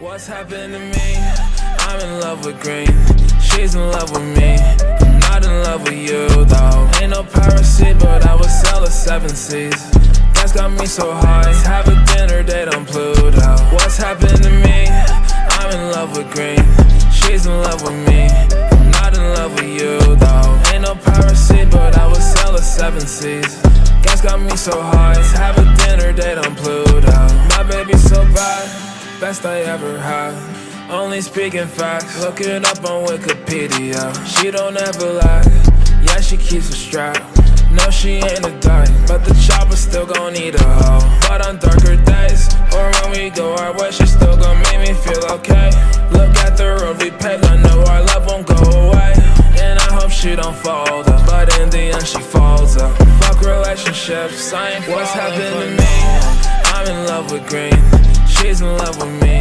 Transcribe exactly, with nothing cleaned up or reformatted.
What's happened to me? I'm in love with green. She's in love with me. I'm not in love with you though. Ain't no piracy, but I would sell a seven seas. That's got me so high. Let's have a dinner date on Pluto. What's happened to me? I'm in love with green. She's in love with me. I'm not in love with you though. Ain't no piracy, but I would sell a seven seas. Gas got me so high. Let's have a dinner date on Pluto. My baby's so bad, best I ever had. Only speaking facts, look it up on Wikipedia. She don't ever lie, yeah she keeps a strap. No she ain't a dyke, but the chopper still gon' need a hoe. But on darker days, or when we go our way, she still gon' make me feel okay. Look at the road we paved, I know our love won't go away. And I hope she don't fold up, but in the end she falls up. Fuck relationships, I ain't What's happened to me? I'm in love with green. She's in love with me.